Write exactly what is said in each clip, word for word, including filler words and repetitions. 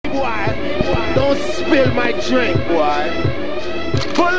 boy. Don't spill my drink, boy. Pull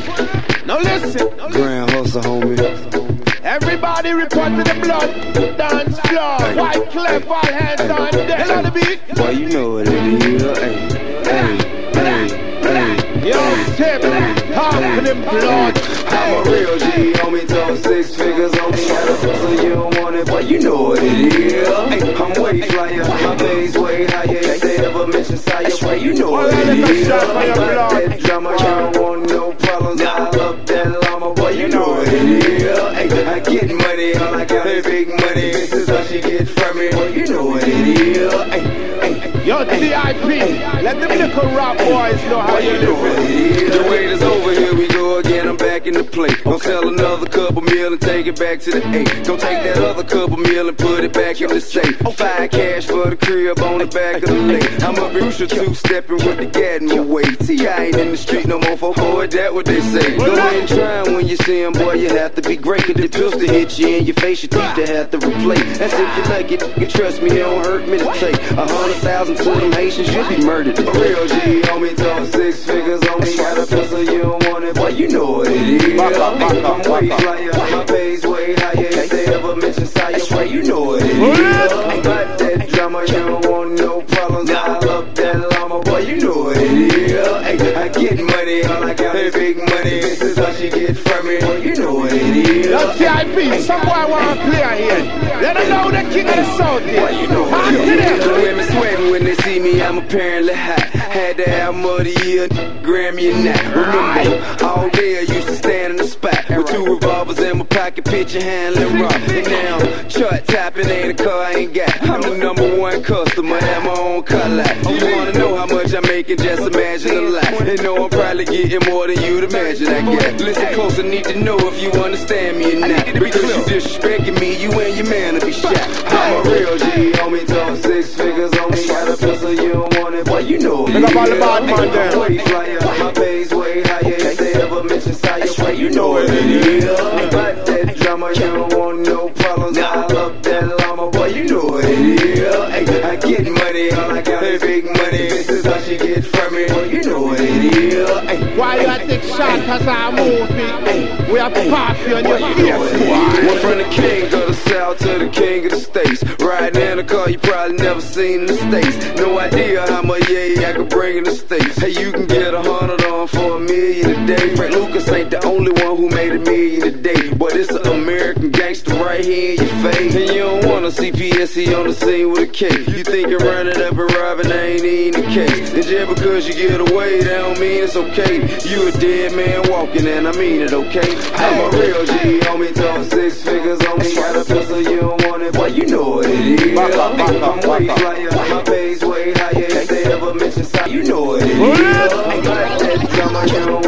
it. Now listen. Grand hustle, homie. Everybody report to the blood. Dance floor. White clef, all hands on deck. Hello, the beat. Boy, you know what it is. Hey, hey, hey, hey. Yo, Tip, talk to them blood. I'm a real G, homie, told six figures on me. Had a so you don't want it, but you know what it is. Hey, I'm way flyer, my pay's way higher. If they ever mention sire, well, you know what it is. I got that drama, you don't want no problems. I love that llama, boy, you know what it is. Hey, I get money, all I got is big money. This is how she get from me, boy, you know what it is. Hey, hey, yo, T I P, let them little rap boys know how you do it. The wait is over, here we go again, I'm back in the play. Gonna sell another couple meal and take it back to the eight. Gonna take that other couple meal and put it back in the safe. Five cash for the crib on the back of the lake. I'm a Bruce two-stepping with the Gatton away. T, I ain't in the street no more, for boy, that what they say. Go ahead and try 'em when you see 'em, boy, you have to be great. Cause the pistol hit you in your face, your teeth they have to replace. That's if you like it, you trust me, it don't hurt me to take. A hundred thousand to them Haitians should be murdered. A real G, homie, told six figures on me. Got a pistol, you don't want it, boy, you know what it is. I'm way flyer, my pay's way higher. If they ever mention sire, well, you know what it is. I got that drama, you don't want no problems. I love that llama, boy, you know what it is. Hey, I get money, all I got is big money. This is how she get from me, boy, you know what it is. Yo, T I P, some boy wanna play here. Let them know the king of the south here. Boy, you know what it is. The women sweating when they see me, I'm apparently hot. Had to have muddy year, Grammy and that. Remember, all day I used to stand in the spot with two revolvers in my pocket, picture handling rock. And now, chart tapping ain't a car I ain't got. I'm the number one customer, have my own car lot. You wanna know how much I'm making, just imagine a lot. They know I'm probably getting more than you'd imagine I get. Listen close, I need to know if you understand me or not. Because you disrespecting me, you and your man will be shot. I'm a real G, homie, told six figures on me. Got a pistol, you don't want it, boy, you know it. Look up all the bad man there. I'm way flyer, my pay's way higher. If they ever mention sire, well, you know what it is. But that drama, you don't want no problems. I love that llama, boy, you know what it is. Hey, I get money, all I got is big money. This is how she get from me, boy, you know what it is. Hey, why you take shots as I move me? We have to pass you on your face. Went from the king of the south to the king of the states. Riding in a car you probably never seen in the states. No idea how much yeah I could bring in the states. Hey, you can get a hundred on for a million a day. Frank Lucas ain't the only one who made a million a day, but it's an American gangster right here in your face. And you don't want a C P S C on the scene with a K. You think you're running up and robbing, that ain't even the case. And just because you get away, that don't mean it's okay. You a dead man walking, and I mean it, okay? I'm a real G, homie, told six figures on me. Got a pistol, you don't want it, boy, you know what it is. I'm way flyer, my pay's way higher. If they ever mention sire, you know what it is. I got that drama, you don't